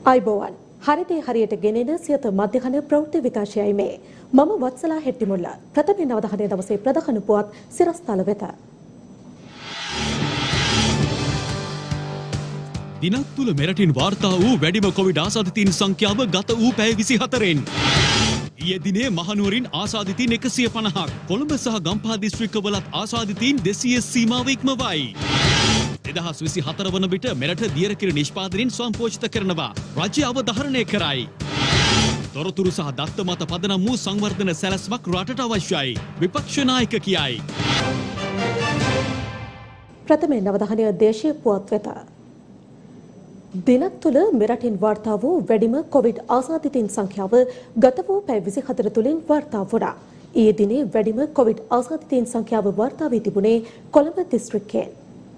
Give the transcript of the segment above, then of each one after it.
අයිබෝවන් හරිතේ හරියට ගෙනෙන සියත මධ්‍යහන ප්‍රවෘත්ති විකාශයයි මේ මම වත්සලා හෙට්ටිමුල්ල ප්‍රථම නවදහනේ දවසේ ප්‍රධාන පුවත් සිරස්තල වෙත දිනක් තුල මෙරටින් වාර්තා වූ වැඩිම කොවිඩ් ආසාදිතයින් සංඛ්‍යාව ගත වූ පැය 24න් ඊයේ දිනේ මහනුවරින් ආසාදිතයින් 150ක් කොළඹ සහ ගම්පහ දිස්ත්‍රික්කවලත් ආසාදිතයින් 200 සීමාව ඉක්මවයි. 2024 වන විට මෙරට දියරකිරි නිෂ්පාදනයෙන් ස්වයංපෝෂිත කරනවා රජය අවධාරණය කරයි. තොරතුරු සහ දත්ත මත පදනම් වූ සංවර්ධන සැලැස්මක් රටට අවශ්‍යයි. විපක්ෂ නායක කියයි. ප්‍රථම නවදහනය දේශීය පුවත් වෙත දිනක් තුළ මෙරටින් වාර්තා වූ වැඩිම කොවිඩ් ආසාදිතයින් සංඛ්‍යාව ගත වූ පැය 24 තුළින් වාර්තා වුණා. ඊයේ දිනේ වැඩිම කොවිඩ් ආසාදිතයින් සංඛ්‍යාව වාර්තා වී තිබුණේ කොළඹ දිස්ත්‍රික්කයෙන්.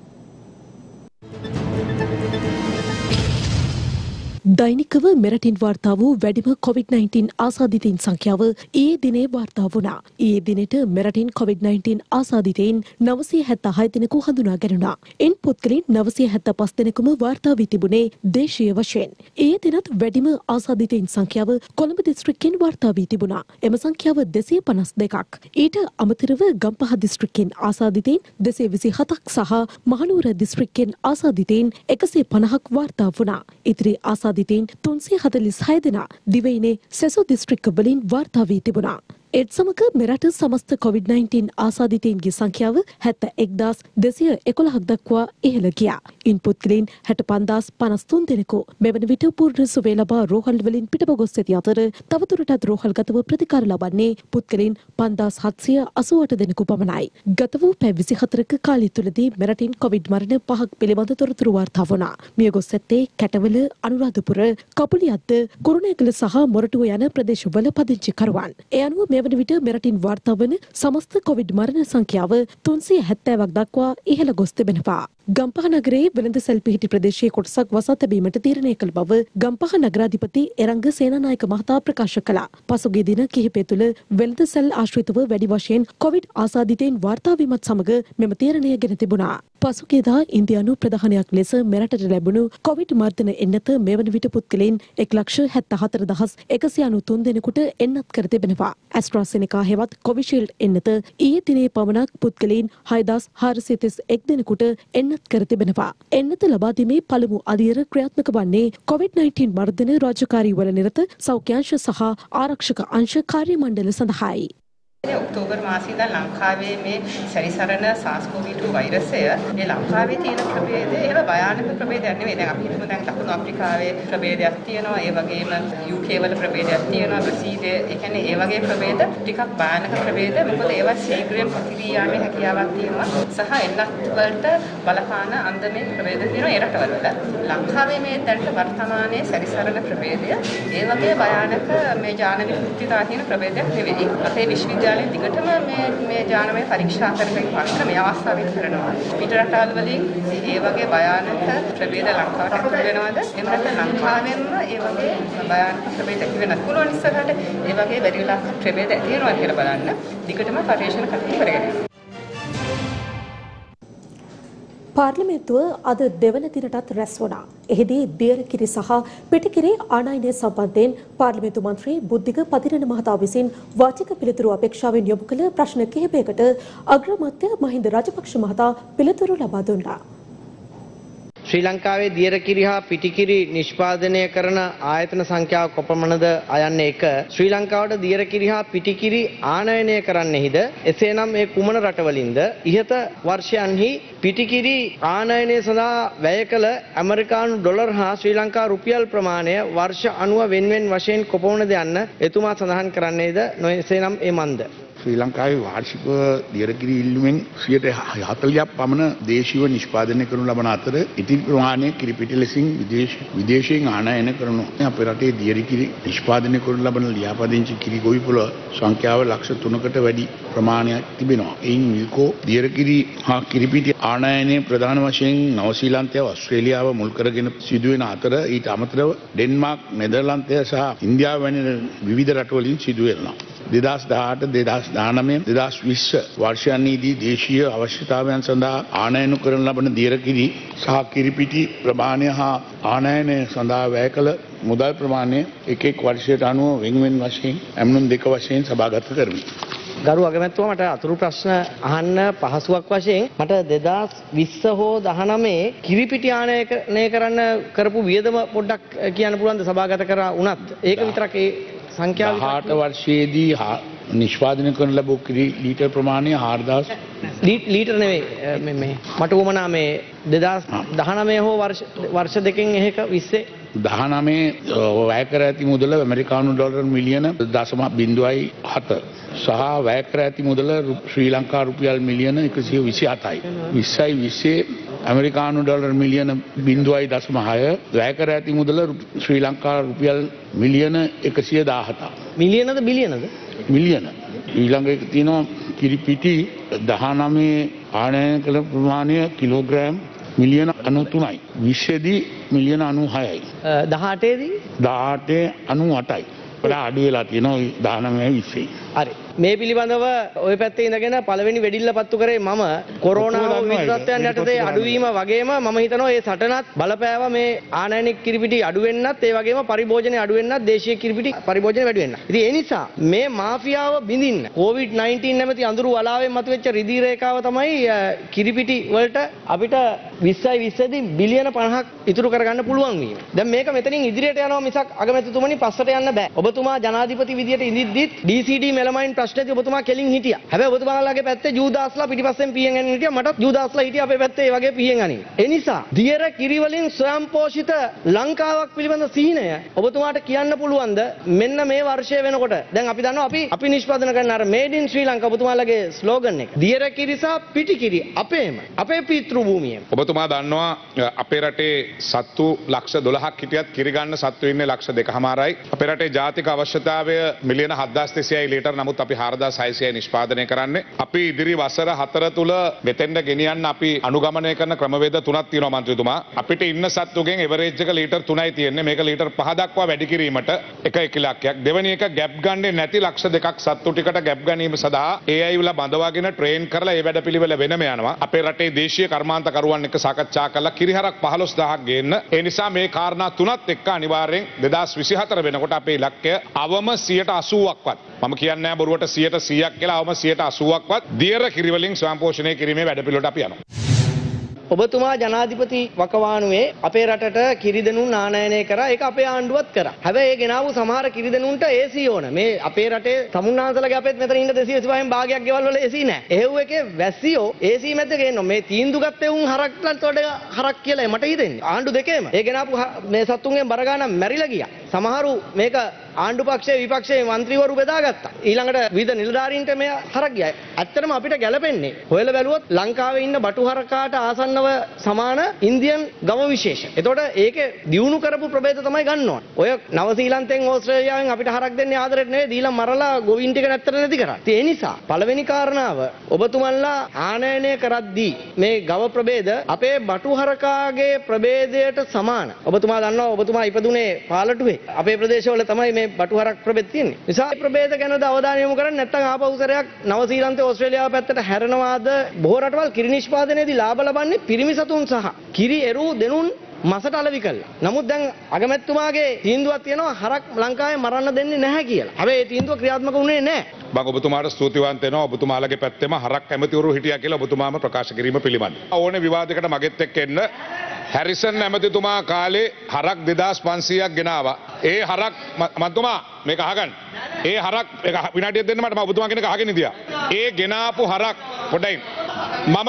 දෛනිකව මෙරටින් වාර්තා වූ වැඩිම COVID-19 ආසාදිතයින් සංඛ්‍යාව ඊයේ දිනේ වාර්තා වුණා. ඊයේ දිනේට මෙරටින් COVID-19 ආසාදිතයින් 976 දෙනෙකු හඳුනා ගැනුණා. ඉන් පුද්ගලයන් 975 දෙනෙකුම වාර්තා වී තිබුණේ දේශීය වශයෙන්. ඊයේ දිනත් වැඩිම ආසාදිතයින් සංඛ්‍යාව කොළඹ දිස්ත්‍රික්කයෙන් වාර්තා වී තිබුණා. එම සංඛ්‍යාව 252ක්. ඊට අමතරව ගම්පහ දිස්ත්‍රික්කයෙන් ආසාදිතයින් 227ක් සහ මහනුවර දිස්ත්‍රික්කයෙන් ආසාදිතයින් 150ක් වාර්තා වුණා. ඉතිරි ආසාදිතයින් 346 දෙනා දිවයිනේ සෙසු දිස්ත්‍රික්ක වලින් වාර්තා වී තිබුණා. ඒත් සමග මෙරට සමස්ත COVID-19 ආසාදිතයින්ගේ සංඛ්‍යාව 71211ක් දක්වා ඉහළ ගියා. ඉන් පුද්ගලයන් 65053 දෙනෙකු මෙවන විට පූර්ණ සුවය ලබා රෝහල් වලින් පිටව ගොස් සිටි අතර තවදුරටත් රෝහල්ගතව ප්‍රතිකාර ලබන්නේ පුද්ගලයන් 5788 දෙනෙකු පමණයි. ගත වූ පැය 24ක කාලය තුළදී මෙරටින් COVID මරණ 5ක් පිළිබඳ තොරතුරු වාර්තා වුණා. මිය ගොස් ඇත්තේ කැටවල, අනුරාධපුර, කපුලියද්ද, කුරුණෑගල සහ මොරටුව යන ප්‍රදේශවල පදිංචිකරුවන්. ඒ අනුව මෙවන විට මෙරටින් වාර්තා වන සමස්ත කොවිඩ් මරණ සංඛ්‍යාව 370ක් දක්වා ඉහළ ගොස් තිබෙනවා. ගම්පහ නගරයේ වෙළඳසැල් පිහිටි ප්‍රදේශයේ කොටසක් වසා තැබීමට තීරණය කළ බව ගම්පහ නගරාධිපති එරංග සේනානායක මහතා ප්‍රකාශ කළා. පසුගිය දින කිහිපය තුළ වෙළඳසැල් ආශ්‍රිතව වැඩි වශයෙන් කොවිඩ් ආසාදිතයින් වාර්තා වීමත් සමග මෙම තීරණය ගෙන තිබුණා. පසුගියදා ඉන්දියානු ප්‍රධානයක් ලෙස මෙරටට ලැබුණු කොවිඩ් මර්ධන එන්නත මෙවන විට පුද්ගලයන් 1,74,193 දෙනෙකුට එන්නත් කර තිබෙනවා. ඇස්ට්‍රාසෙනෙකා හෙවත් කොවිෂීල්ඩ් එන්නත ඊයේ දිනේ පමණක් පුද්ගලයන් 6,431 දෙනෙකුට එන්නත් කර තිබෙනවා. එන්නත ලබා දීමේ පළමු අදියර ක්‍රියාත්මක වන්නේ COVID-19 මර්ධන රාජකාරීවල නිරත සෞඛ්‍යාංශ සහ ආරක්ෂක අංශ කාර්ය මණ්ඩල සඳහායි. ඔක්තෝබර් මාසයේ ඉඳන් ලංකාවේ මේ සැරිසරන SARS-CoV-2 වෛරසය මේ ලංකාවේ තියෙන ප්‍රභේදය ඒව භයානක ප්‍රභේදයක් නෙවෙයි. දැන් අපි හිතමු දැන් දකුණු අප්‍රිකාවේ ප්‍රභේදයක් තියෙනවා. ඒ වගේම UK වල ප්‍රභේදයක් තියෙනවා. බ්‍රසීලයේ ඒ කියන්නේ ඒ වගේ ප්‍රභේද ටිකක් භයානක ප්‍රභේද. මොකද ඒවා ශීඝ්‍රයෙන් ප්‍රතික්‍රියා යාමේ හැකියාවක් තියෙනවා. සහ එන්නත් වලට බලපාන අන්දමේ ප්‍රභේද තියෙනවා ඒ රටවල. ලංකාවේ මේ දැනට වර්තමානයේ සැරිසරන ප්‍රභේදය ඒ වගේ භයානක මේ ජාන විකෘතිතා තියෙන ප්‍රභේදයක් නෙවෙයි. අපේ විශ්වවිද්‍යාලයේ දිගටම මේ ජානමය පරීක්ෂා කරගෙන වන්න මේ අවස්ථාවෙත් කරනවා. පිට රටවල් වලින් ඒ වගේ භයානක ප්‍රභේද ලංකාවට ඇතුල් වෙනවද? එහෙම නැත්නම් ලංකාවෙන්ම ඒ වගේ භයානක ප්‍රභේද ඇති වෙනත් පුළුවන් ඉස්සරහට ඒ වගේ වැඩි වෙලා ප්‍රභේද ඇති වෙනවා කියලා බලන්න. දිගටම පරීක්ෂණ කටයුතු කරගෙන යනවා. පාර්ලිමේන්තුව අද දෙවන දිනටත් රැස් වුණා. එහිදී දියරකිරි සහ පිටිකිරි ආනයනය සම්බන්ධයෙන් පාර්ලිමේන්තු මන්ත්‍රී බුද්ධික පතිරණ මහතා විසින් වාචික පිළිතුරු අපේක්ෂාවෙන් යොමු කළ ප්‍රශ්න කිහිපයකට අග්‍රාමාත්‍ය මහින්ද රාජපක්ෂ මහතා පිළිතුරු ලබා දුන්නා. ශ්‍රී ලංකාවේ දියරකිරි හා පිටිකිරි නිෂ්පාදනය කරන ආයතන සංඛ්‍යාව කොපමණද අයන්නේ එක ශ්‍රී ලංකාවට දියරකිරි හා පිටිකිරි ආනයනය කරන්නෙහිද එසේනම් මේ කුමන රටවලින්ද ඉහත වර්ෂයන්හි පිටිකිරි ආනයනය සඳහා වැය කළ ඇමරිකානු ඩොලර් හා ශ්‍රී ලංකා රුපියල් ප්‍රමාණය වර්ෂ 90 වෙන්වෙන් වශයෙන් කොපමණද යන්න එතුමා සඳහන් කරන්නේද නොඑසේනම් ඒ මන්ද ශ්‍රී ලංකාවේ වාර්ෂික දියරකිරි ඉල්ලුමෙන් 40ක් පමණ දේශීයව නිෂ්පාදනය කරනු ලබන අතර ඉතිරි ප්‍රමාණය කිරිපිටි ලෙසින් විදේශයෙන් ආනයන කරනවා. අපේ රටේ දියරකිරි නිෂ්පාදනය කරනු ලබන ලියාපදිංචි කිරි ගොවිපළ සංඛ්‍යාව ලක්ෂ 3කට වැඩි ප්‍රමාණයක් තිබෙනවා. එයින් මිල්කෝ දියරකිරි හා කිරිපිටි ආනයනය ප්‍රධාන වශයෙන් නවසීලන්තය, ඕස්ට්‍රේලියාව මුල් කරගෙන සිදුවෙන අතර ඊට අමතරව ඩෙන්මාර්ක්, නෙදර්ලන්තය සහ ඉන්දියාව වැනි විවිධ රටවලින් සිදු වෙනවා. 2018 2019 2020 වර්ෂයන්හිදී දේශීය අවශ්‍යතාවයන් සඳහා ආනයන කරන ලබන දියරකිරි සහ කිරිපිටි ප්‍රමාණය හා ආනයනය සඳහා වැය කළ මුදල් ප්‍රමාණය එක් එක් වර්ෂයට අනුව වෙන්වෙන් වශයෙන් ඇමනුම් දෙක වශයෙන් සභාගත කරමි. ගරු අගමැතිතුමා මට අතුරු ප්‍රශ්න අහන්න පහසුවක් වශයෙන් මට 2020 හෝ 19 කිරිපිටි ආනයනය කරන්න කරපු වියදම පොඩ්ඩක් කියන්න පුළුවන්ද සභාගත කරා වුණත් ඒක විතරක් ඒ සංඛ්‍යාව 18 වර්ෂයේදී නිෂ්පාදනය කරන ලැබූ කිරි ලීටර් ප්‍රමාණය 4000 ලීටර් නෙවෙයි මේ මට උවමනා මේ 2019 හෝ වර්ෂ දෙකෙන් එහෙක 20 19 වැය කර ඇති මුදල ඇමරිකානු ඩොලර් මිලියන 0.07 සහ වැය කර ඇති මුදල ශ්‍රී ලංකා රුපියල් මිලියන 127යි. 2020 ඇමරිකානු ඩොලර් මිලියන 0.6 වැය කර ඇති මුදල ශ්‍රී ලංකා රුපියල් මිලියන 117ක්. මිලියනද බිලියනද? මිලියන. ඊළඟට තියෙනවා කිරිපිටි 19 ආනයනය කළ ප්‍රමාණය කිලෝග්‍රෑම් මිලියන 93යි. 20 දී මිලියන 96යි. 18 දී 98යි. වඩා අඩු වෙලා තියෙනවා 19 20. හරි. මේ පිළිබඳව ওই පැත්තේ ඉඳගෙන පළවෙනි වෙඩිල්ල පත්තු කරේ මම කොරෝනා විරුද්ධත්වයන් යටතේ අඩුවීම වගේම මම හිතනවා මේ සටනත් බලපෑව මේ ආනයනික කිරිපිටි අඩු වෙන්නත් ඒ වගේම පරිභෝජනය අඩු වෙන්නත් දේශීය කිරිපිටි පරිභෝජනය වැඩි වෙන්නත්. ඉතින් ඒ නිසා මේ මාෆියාව බිඳින්න COVID-19 නැමැති අඳුරු වලාවෙන් මතුවෙච්ච රිදී රේඛාව තමයි කිරිපිටි වලට අපිට 2020 දී බිලියන 50ක් ඉතුරු කරගන්න පුළුවන් වීම. දැන් මේක මෙතනින් ඉදිරියට යනවා මිසක් අගමැතිතුමනි පස්සට යන්න බෑ. ඔබතුමා ජනාධිපති විදියට ඉඳිද්දිත් DCD මෙලමයින් ප්‍රශ්නේදී ඔබතුමා කෙලින් හිටියා. හැබැයි ඔබතුමාලාගේ පැත්තේ ජූදාස්ලා පිටිපස්සෙන් පීයෙන් යන හිටියා. මටත් ජූදාස්ලා හිටියා අපේ පැත්තේ ඒ වගේ පීයෙන් අනින්. ඒ නිසා දියර කිරි වලින් ස්වයංපෝෂිත ලංකාවක් පිළිබඳ සිහිනය ඔබතුමාට කියන්න පුළුවන්ද මෙන්න මේ වර්ෂය වෙනකොට දැන් අපි දන්නවා අපි නිෂ්පාදනය කරන අර මේඩ් ඉන් ශ්‍රී ලංකා ඔබතුමාලාගේ ස්ලෝගන් එක. දියර කිරි සහ පිටි කිරි අපේම අපේ පීතෘ භූමියේ. ඔබතුමා දන්නවා අපේ රටේ සත්තු ලක්ෂ 12ක් හිටියත් කිරි ගන්න සත්තු ඉන්නේ ලක්ෂ 2.5යි. අපේ රටේ ජාතික අවශ්‍යතාවය මිලියන 7300යි ලීටර්. නමුත් අපි 4600යි නිෂ්පාදනය කරන්නේ. අපි ඉදිරි වසර 4 තුල මෙතෙන්ට ගෙනියන්න අපි අනුගමනය කරන ක්‍රමවේද 3ක් තියෙනවා මන්ත්‍රීතුමා. අපිට ඉන්න සත්තුගෙන් එවරේජ් එක ලීටර් 3යි තියෙන්නේ. මේක ලීටර් 5 දක්වා වැඩි කිරීමට එක ඉලක්කයක්. දෙවෙනි එක ගැප් ගන්නේ නැති ලක්ෂ 2ක් සත්තු ටිකට ගැප් ගැනීම සඳහා AI වල බඳවාගෙන ට්‍රේන් කරලා ඒ වැඩපිළිවෙල වෙනම යනවා. අපේ රටේ දේශීය කර්මාන්තකරුවන් එක්ක සාකච්ඡා කරලා කිරිහරක් 15000ක් ගේන්න. ඒ නිසා මේ කාරණා තුනත් එක්ක අනිවාර්යෙන් 2024 වෙනකොට අපේ ඉලක්කය අවම 80%ක්වත් මම කියන්නේ බොරුවට 100%ක් කියලා අවම 80%ක්වත් දියර කිරි වලින් ස්වයංපෝෂණය කිරීමේ වැඩපිළිවෙලට අපි යනවා. ඔබතුමා ජනාධිපති වකවානුවේ අපේ රටට කිරිදෙනුන් ආනයනය කරා. ඒක අපේ ආණ්ඩුවත් කරා. හැබැයි ඒ ගෙනාවු සමහර කිරිදෙනුන්ට AC ඕන. මේ අපේ රටේ තමුන්නාන්සලගේ අපෙත් මෙතන ඉන්න 225න් භාගයක් ගෙවල් වල AC නැහැ. එහෙව් එකේ වැසියෝ AC මැද්ද ගේනවා. මේ තීන්දුව ගත්තේ උන් හරක්ටත් වඩා හරක් කියලා මට හිතෙන්නේ. ආණ්ඩු දෙකේම. ඒ ගෙනාපු මේ සත්තුන්ගෙන් බර ගන්න මැරිලා ගියා. සමහරු මේක ආණ්ඩු පක්ෂයේ විපක්ෂයේ മന്ത്രിවරු බෙදාගත්තා. ඊළඟට විවිධ නිලධාරීන්ට මේ හරක් ගියා. ඇත්තටම අපිට ගැලපෙන්නේ හොයලා බැලුවොත් ලංකාවේ ඉන්න බටු හරකාට ආසන්නව සමාන ඉන්දියන් ගව විශේෂ. එතකොට ඒකේ දියුණු කරපු ප්‍රභේද තමයි ගන්න ඕන. ඔය නවසීලන්තෙන් ඕස්ට්‍රේලියාවෙන් අපිට හරක් දෙන්නේ ආදරෙට නෙවෙයි දීලා මරලා ගොවින් ටික නැත්තර නැති කරා. ඒ නිසා පළවෙනි කාරණාව ඔබතුමන්ලා ආනයනය කරද්දී මේ ගව ප්‍රභේද අපේ බටු හරකාගේ ප්‍රභේදයට සමාන. ඔබතුමා දන්නවා ඔබතුමා ඉපදුනේ පාලටුවේ. අපේ ප්‍රදේශවල තමයි මේ බටු හරක් ප්‍රභේද තියෙන්නේ. නිසා මේ ප්‍රභේද ගැනද අවධානය යොමු කරන්නේ නැත්නම් ආපෞසරයක් නවසීලන්තේ ඕස්ට්‍රේලියාව පැත්තට හැරෙනවාද? බොහෝ රටවල් කිරි නිෂ්පාදනයේදී ලාභ ලබන්නේ පිරිමි සතුන් සහ කිරි එරු දෙනුන් මසට අලෙවි කළා. නමුත් දැන් අගමැතිතුමාගේ තීන්දුවක් තියෙනවා හරක් ලංකාවේ මරන්න දෙන්නේ නැහැ කියලා. හැබැයි ඒ තීන්දුව ක්‍රියාත්මක වුණේ නැහැ. මම ඔබතුමාට ස්තුතිවන්ත වෙනවා. ඔබතුමාලගේ පැත්තෙම හරක් ඇමතිවරු හිටියා කියලා ඔබතුමාම ප්‍රකාශ කිරීම පිළිබඳව. ඕනේ විවාදයකට මගෙත් එක්ක එන්න. හැරිසන් ඇමතිතුමා කාලේ හරක් 2500ක් ගෙනාවා. ඒ හරක් මන්තුමා මේක අහගන්න. ඒ හරක් විනාඩියක් දෙන්න මට මම ඔබතුමා කෙනෙක් අහගෙන ඉදියා. ඒ ගෙනාපු හරක් පොඩ්ඩයි මම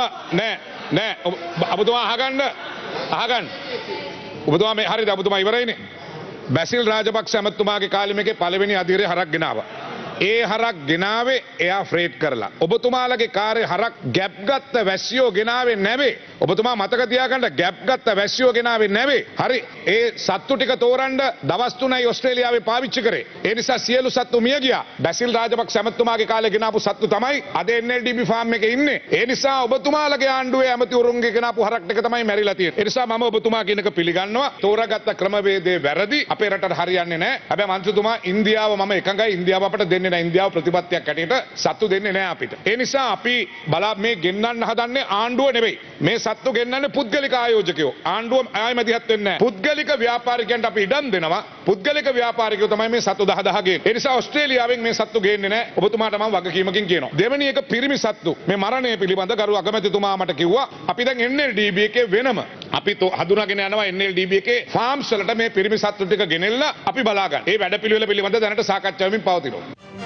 නෑ ඔබතුමා අහගන්න ඔබතුමා මේ හරිද ඔබතුමා ඉවරයිනේ. බැසිල් රාජපක්ෂ ඇමතුමාගේ කාලේ මේකේ පළවෙනි අධීරයේ හරක් ගෙනාවා. ඒ හරක් ගෙනාවේ එයා ෆ්‍රේට් කරලා. ඔබතුමාලගේ කාර්ය හරක් ගැප් ගත්ත වැස්සියෝ ගෙනාවේ නැවේ. ඔබතුමා මතක තියාගන්න ගැප් ගත්ත වැස්සියෝ ගෙනාවේ නැවේ. හරි ඒ සත්තු ටික තෝරන්න දවස් 3යි ඕස්ට්‍රේලියාවේ පාවිච්චි කරේ. ඒ නිසා සියලු සත්තු මිය ගියා. බැසිල් රාජපක්ෂ ඇමතුමාගේ කාලේ ගෙනාපු සත්තු තමයි අද NLDB ෆාම් එකේ ඉන්නේ. ඒ නිසා ඔබතුමාලගේ ආණ්ඩුවේ ඇමතිවරුන්ගේ ගෙනාපු හරක් ටික තමයි මැරිලා තියෙන්නේ. ඒ නිසා මම ඔබතුමා කියනක පිළිගන්නවා. තෝරාගත්ත ක්‍රමවේදයේ වැරදි අපේ රටට හරියන්නේ නැහැ. හැබැයි මන්ත්‍රීතුමා ඉන්දියාව මම එකඟයි ඉන්දියාව අපට දෙන්නේ වෙන ඉන්දියාව ප්‍රතිපත්තියක් හැටියට සත්තු දෙන්නේ නැහැ අපිට. ඒ නිසා අපි බලා මේ ගෙන්නන්න හදන්නේ ආණ්ඩුව නෙවෙයි. මේ සත්තු ගෙන්නන්නේ පුද්ගලික ආයෝජකයෝ. ආණ්ඩුව ආයෙ මැදිහත් වෙන්නේ නැහැ. පුද්ගලික ව්‍යාපාරිකයන්ට අපි ඉඩම් දෙනවා. පුද්ගලික ව්‍යාපාරිකයෝ තමයි මේ සත්තු 10 ගේන්නේ. ඒ නිසා ඕස්ට්‍රේලියාවෙන් මේ සත්තු ගේන්නේ නැහැ. ඔබතුමාට මම වගකීමකින් කියනවා. දෙවෙනි එක පිරිමි සත්තු. මේ මරණය පිළිබඳ ගරු අගමැතිතුමා මට කිව්වා අපි දැන් NLDB එකේ වෙනම අපි හඳුනාගෙන යනවා NLDB එකේ ෆාම්ස් වලට මේ පිරිමි සත්තු ටික ගෙනෙල්ලා අපි බලා ගන්න. මේ වැඩපිළිවෙල පිළිබඳ දැනට සාකච්ඡා වෙමින් පවතිනවා.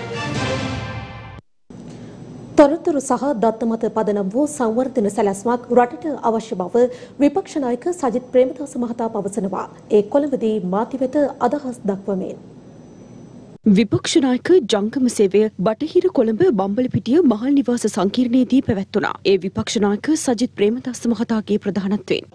තොරතුරු සහ දත්ත මත පදනම් වූ සංවර්ධන සැලැස්මක් රටට අවශ්‍ය බව විපක්ෂ නායක සජිත් ප්‍රේමදාස මහතා පවසනවා. ඒ කොළඹදී මාති වෙත අදහස් දක්වමින් විපක්ෂ නායක ජංගම සේවය බටහිර කොළඹ බම්බලපිටිය මහල් නිවාස සංකීර්ණයේදී පැවැත්වුණා. ඒ විපක්ෂ නායක සජිත් ප්‍රේමදාස මහතාගේ ප්‍රධානත්වයෙන්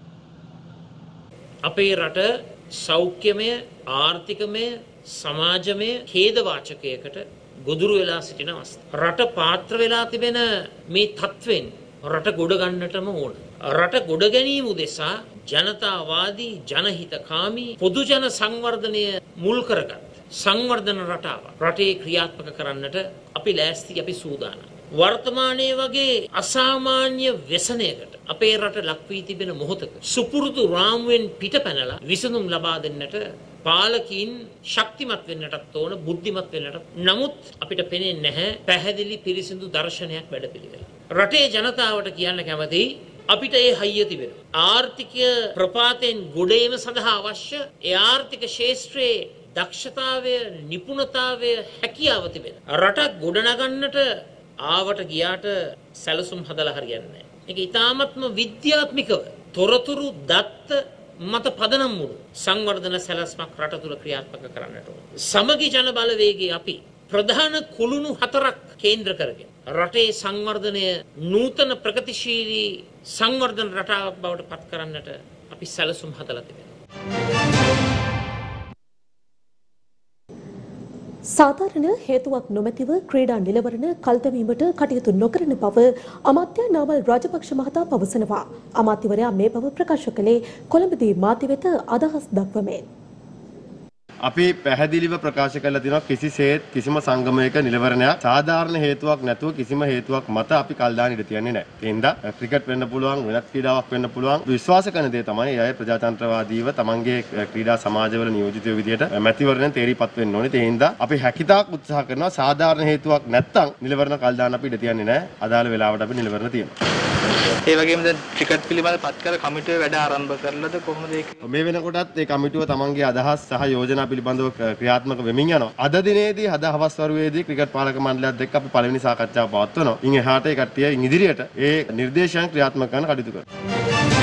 අපේ රට සෞඛ්‍යමය ආර්ථිකමය සමාජමය ඛේදවාචකයකට ගොදුරු වෙලා සිටින අවස්ථාව. රට පාත්‍ර වෙලා තිබෙන මේ තත්වෙන් රට ගොඩ ගන්නටම ඕන. රට ගොඩ ගැනීම උදෙසා ජනතාවාදී ජනහිතකාමී පොදු ජන සංවර්ධනය මුල් කරගත් සංවර්ධන රටාව රටේ ක්‍රියාත්මක කරන්නට අපි ලෑස්ති අපි සූදානම්. වර්තමානයේ වගේ අසාමාන්‍ය ව්‍යසනයකට අපේ රට ලක් වී තිබෙන මොහොතක සුපුරුදු රාමුවෙන් පිටපැනලා විසඳුම් ලබා දෙන්නට පාලකීන් ශක්තිමත් වෙන්නටත් ඕන බුද්ධිමත් වෙන්නට. නමුත් අපිට පෙනෙන්නේ නැහැ පැහැදිලි පිරිසිදු දර්ශනයක් වැඩපිළිවෙල. රටේ ජනතාවට කියන්න කැමතියි අපිට ඒ හයිය තිබෙනවා. ආර්ථිකය ප්‍රපාතයෙන් ගොඩ ඒම සඳහා අවශ්‍ය ඒ ආර්ථික ශාස්ත්‍රයේ දක්ෂතාවය නිපුණතාවය හැකියාව තිබෙන රටක් ගොඩනගන්නට ආවට ගියාට සැලසුම් හදලා හරියන්නේ නැහැ. ඒක ඊ타ත්ම විද්‍යාත්මකව තොරතුරු දත්ත මත පදනම් වූ සංවර්ධන සැලැස්මක් රට තුල ක්‍රියාත්මක කරන්නට ඕන. සමගි ජන බලවේගයේ අපි ප්‍රධාන කුළුණු 4ක් කේන්ද්‍ර කරගෙන රටේ සංවර්ධනය නූතන ප්‍රගතිශීලී සංවර්ධන රටාවක් බවට පත් කරන්නට අපි සැලසුම් හදලා තිබෙනවා. සාධාරණ හේතුවක් නොමැතිව ක්‍රීඩා නිලවරණ කල්දැමීමට කටයුතු නොකරන බව අමාත්‍ය නාමල් රාජපක්ෂ මහතා පවසනවා. අමාත්‍යවරයා මේ බව ප්‍රකාශ කළේ කොළඹදී මාති වෙත අදහස් දක්වමින්. අපි පැහැදිලිව ප්‍රකාශ කරලා තියෙනවා කිසිසේත් කිසිම සංගමයක නිලවරණයක් සාධාරණ හේතුවක් නැතුව කිසිම හේතුවක් මත අපි කල් දාන්න ඉඩ තියන්නේ නැහැ. ඒ හින්දා ක්‍රිකට් වෙන්න පුළුවන් වෙනත් ක්‍රීඩාවක් වෙන්න පුළුවන් විශ්වාස කරන දේ තමයි ඒ අය ප්‍රජාතන්ත්‍රවාදීව තමන්ගේ ක්‍රීඩා සමාජවල නියෝජිතයෝ විදියට මැතිවරණයෙන් තේරිපත් වෙන්න ඕනේ. ඒ හින්දා අපි හැකිතාක් උත්සාහ කරනවා සාධාරණ හේතුවක් නැත්තම් නිලවරණ කල් දාන්න අපි ඉඩ තියන්නේ නැහැ. අදාළ වෙලාවට අපි නිලවරණ තියෙනවා. ඒ වගේම දැන් ක්‍රිකට් පිළිබඳ පත් කර කමිටුවේ වැඩ ආරම්භ කරලාද කොහොමද ඒක? මේ වෙනකොටත් ඒ කමිටුව තමන්ගේ අදහස් සහ යෝජනා පිළිබඳව ක්‍රියාත්මක වෙමින් යනවා. අද දිනේදී අද හවස් වරුවේදී ක්‍රිකට් පාලක මණ්ඩලයත් එක්ක අපි පළවෙනි සාකච්ඡාව පවත්වනවා. ඉන් එහාට ඒ කට්ටිය ඉදිරියට ඒ නිර්දේශයන් ක්‍රියාත්මක කරන්න කටයුතු කරනවා.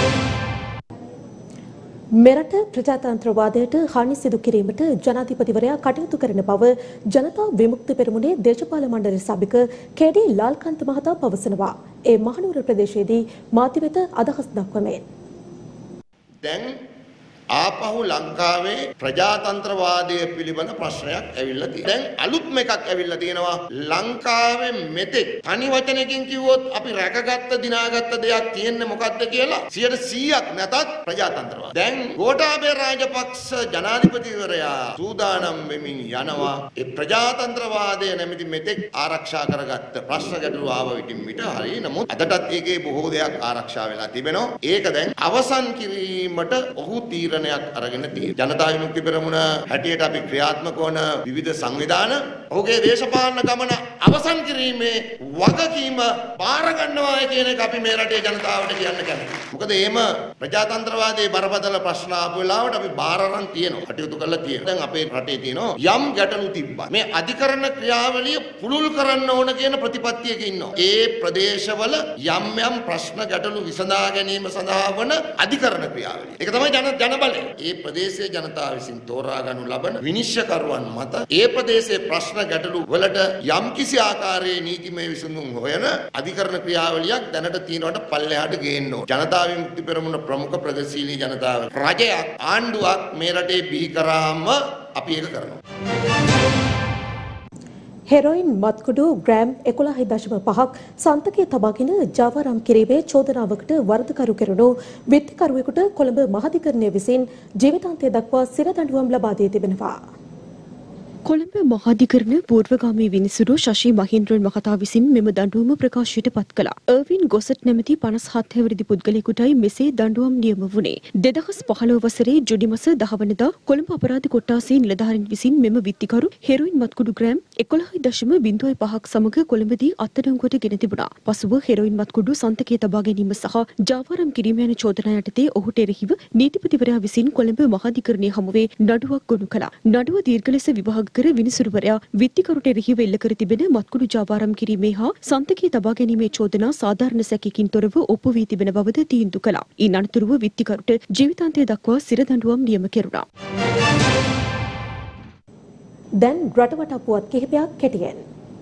මෙරට ප්‍රජාතන්ත්‍රවාදයට හානි සිදු කිරීමට ජනාධිපතිවරයා කටයුතු කරන බව ජනතා විමුක්ති පෙරමුණේ දේශපාලන මණ්ඩල සභික කේ.ඩී. ලාල්කාන්ත මහතා පවසනවා. ඒ මහනුවර ප්‍රදේශයේදී මාති වෙත අදහස් දක්වමින් දැන් ආපහු ලංකාවේ ප්‍රජාතන්ත්‍රවාදය පිළිබඳ ප්‍රශ්නයක් ඇවිල්ලා තියෙනවා. දැන් අලුත්ම එකක් ඇවිල්ලා තියෙනවා. ලංකාවේ මෙතෙක් තනි වචනකින් කිව්වොත් අපි රැකගත්ත දිනාගත්ත දෙයක් තියෙන්නේ මොකද්ද කියලා 100%ක් නැතත් ප්‍රජාතන්ත්‍රවාදය. දැන් ගෝඨාභය රාජපක්ෂ ජනාධිපතිවරයා සූදානම් වෙමින් යනවා ඒ ප්‍රජාතන්ත්‍රවාදය නැමැති මෙතෙක් ආරක්ෂා කරගත්ත ප්‍රශ්න ගැටළු ආව විටින් විට හරි. නමුත් අදටත් ඒකේ බොහෝ දෙයක් ආරක්ෂා වෙලා තිබෙනවා. ඒක දැන් අවසන් කිරීමට ඔහු තීරණයක් අරගෙන තියෙනවා. ජනතා විමුක්ති පෙරමුණ හැටියට අපි ක්‍රියාත්මක වන විවිධ සංවිධාන ඔහුගේ දේශපාලන ගමන අවසන් කිරීමේ වගකීම බාර ගන්නවා කියන එක අපි මේ රටේ ජනතාවට කියන්න කැමතියි. මොකද එහෙම ප්‍රජාතන්ත්‍රවාදයේ බරපතල ප්‍රශ්න ආපු වෙලාවට අපි බාර අරන් තියෙනවා. කටයුතු කරලා තියෙනවා. දැන් අපේ රටේ තියෙනවා යම් ගැටලු තිබ්බා. මේ අධිකරණ ක්‍රියාවලිය පුළුල් කරන්න ඕන කියන ප්‍රතිපත්තියක ඉන්නවා. ඒ ප්‍රදේශවල යම් යම් ප්‍රශ්න ගැටලු විසඳා ගැනීම සඳහා වන අධිකරණ ක්‍රියාවලිය. ඒක තමයි ජනබලය. ඒ ප්‍රදේශයේ ජනතාව විසින් තෝරා ගනු ලබන විනිශ්චයකරුවන් මත ඒ ප්‍රදේශයේ ප්‍රශ්න ගැටලු වලට යම් කිසි ආකාරයේ නීතිමය විසඳුම් හොයන අධිකරණ ක්‍රියාවලියක් දැනට තියෙනවට පල්ලෙහාට ගේන්න ඕන. ජනතා විමුක්ති පෙරමුණ ප්‍රමුඛ ප්‍රගතිශීලී ජනතාව රජයක් ආණ්ඩුවක් මේ රටේ බිහි කරාම අපි ඒක කරනවා. හෙරොයින් මත්කුඩු ග්‍රෑම් 11.5ක් සන්තකයේ තබාගෙන ජාවාරම් කිරීමේ චෝදනාවකට වරදකරු කෙරුණු විත්තිකරුවෙකුට කොළඹ මහාධිකරණය විසින් ජීවිතාන්තය දක්වා සිර දඬුවම් ලබා දී තිබෙනවා. කොළඹ මහාධිකරණ පූර්වගාමී විනිසුරු ශෂි මහින්ද්‍රන් මහතා විසින් මෙම දඬුවම ප්‍රකාශයට පත් කළා. අර්වින් ගොසට් නැමැති 57 හැවිරිදි පුද්ගලයෙකුටයි මෙසේ දඬුවම් නියම වුණේ. 2015 වසරේ ජුනි මාස 10 වෙනිදා කොළඹ අපරාධ කොට්ටාසේ නිලධාරීන් විසින් මෙම විත්තිකරු හෙරොයින් මත්කුඩු ග්‍රෑම් 11.05ක් සමග කොළඹදී අත්අඩංගුවට ගෙන තිබුණා. පසුව හෙරොයින් මත්කුඩු සන්තකයේ තබා ගැනීම සහ ජාවාරම් කිරීම යන චෝදනා යටතේ ඔහුට එරෙහිව නීතිපතිවරයා විසින් කොළඹ මහාධිකරණයේ හමුවේ නඩුවක් ගොනු කළා. නඩුව දීර්ඝ ලෙස විභාග කර විනිසුරුවරයා විත්තිකරුට එරෙහිව එල්ල කර තිබෙන මත්කුඩු ජාවාරම් කිරීමේ හා සන්තකයේ තබා ගැනීමේ චෝදනා සාධාරණ සැකයකින් තොරව ඔප්පු වී තිබෙන බවද තීන්දුව කළා. ඉන් අනතුරුව විත්තිකරුට ජීවිතාන්තය දක්වා සිර දඬුවම් නියම කෙරුණා. දැන් රටවට පුවත් කිහිපයක් කෙටියෙන්.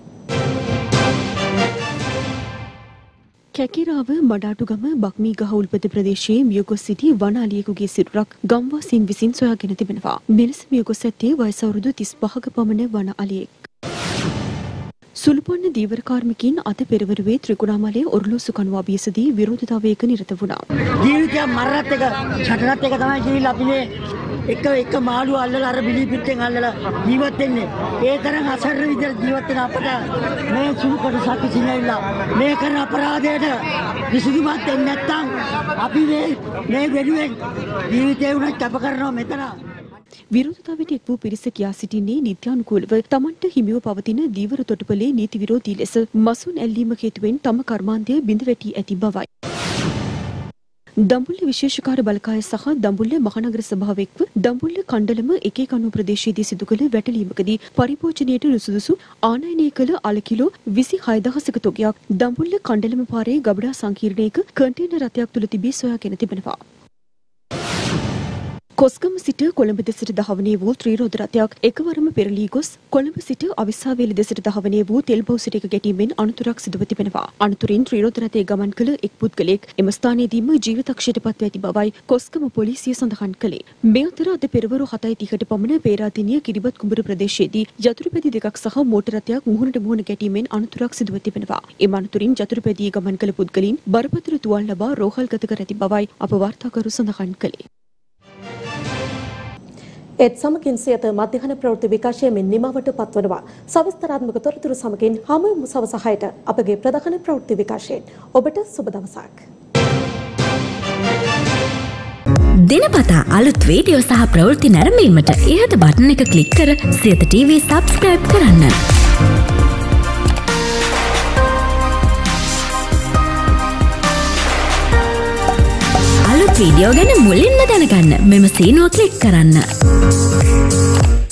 කැකිරාව මඩාටුගම බක්මීගහ උල්පත ප්‍රදේශයේ මියගොස් සිටි වන අලියෙකුගේ සිරුරක් ගම්වාසීන් විසින් සොයාගෙන තිබෙනවා. මෙලෙස මියගොස් ඇත්තේ වයස අවුරුදු 35ක පමණ වන අලියෙක්. සුළුපන්න දීවර කාර්මිකයින් අද පෙරවරුවේ ත්‍රිකුණාමලයේ ඔරලෝසු කණුව අභියසදී විරෝධතාවයක නිරත වුණා. ජීවිතය මරණත් එක ඡටනත් එක තමයි ජීවිතේ අපි මේ එක මාළු අල්ලලා අර බිලි පිටෙන් අල්ලලා ජීවත් වෙන්නේ. ඒ තරම් අසරණ විදිහට ජීවත් වෙන අපට මේ සුළු කොටසක් ඉසිනවිලා මේ කරන අපරාධයට විසඳුමක් දෙන්නේ නැත්නම් අපි මේ වෙනුවෙන් ජීවිතේ උනත් කැප කරනවා මෙතන. විරෝධතාවයට එක් වූ පිරිස කියා සිටින්නේ නිත්‍යානුකූලව තමන්ට හිමිව පවතින දීවර තොටුපළේ නීති විරෝධී ලෙස මසුන් ඇල්ලීම හේතුවෙන් තම කර්මාන්තය බිඳ වැටි ඇති බවයි. දඹුල්ල විශේෂකාර බලකාය සහ දඹුල්ල මහනගර සභාව එක්ව දඹුල්ල කණ්ඩලම එකේ කණුව ප්‍රදේශයේදී සිදු කළ වැටලීමකදී පරිභෝජනයට නුසුදුසු ආනයනය කළ අල කිලෝ 26000ක තොගයක් දඹුල්ල කණ්ඩලම පාරේ ගබඩා සංකීර්ණයක කන්ටේනර් රථයක් තුල තිබී සොයාගෙන තිබෙනවා. කොස්ගම සිට කොළඹ දෙසට දහවනේ වූ ත්‍රිරෝද රථයක් එකවරම පෙරළී ගොස් කොළඹ සිට අවිස්සාවේල දෙසට දහවනේ වූ තෙල් බවුසටයක ගැටීමෙන් අනතුරක් සිදුව තිබෙනවා. අනතුරින් ත්‍රිරෝද රථයේ ගමන් කළ එක් පුද්ගලයෙක් එම ස්ථානයේදීම ජීවිතක්ෂයට පත්ව ඇති බවයි කොස්ගම පොලිසිය සඳහන් කළේ. මේ අතර අද පෙරවරු 7:30ට පමණ පේරාදෙණිය කිරිබත් කුඹුර ප්‍රදේශයේදී යතුරුපැදි දෙකක් සහ මෝටර රථයක් මුහුණට මුහුණ ගැටීමෙන් අනතුරක් සිදුව තිබෙනවා. එම අනතුරින් යතුරුපැදියේ ගමන් කළ පුද්ගලයින් බරපතල තුවාල ලබා රෝහල්ගත කර ඇති බවයි අප වාර්තාකරු සඳහන් කළේ. ඒත් සමගින් සියත මධ්‍යහන ප්‍රවෘත්ති විකාශය මෙන් නිමවට පත්වනවා. සවිස්තරාත්මක තොරතුරු සමගින් හමුවෙමු සවස 6ට අපගේ ප්‍රධාන ප්‍රවෘත්ති විකාශයෙන්. ඔබට සුබ දවසක්. දිනපතා අලුත් වීඩියෝ සහ ප්‍රවෘත්ති නැරඹීමට ඉහත බටන් එක ක්ලික් කර සියත TV subscribe කරන්න. වීඩියෝ ගැන මුලින්ම දැනගන්න මෙම සීනුව ක්ලික් කරන්න.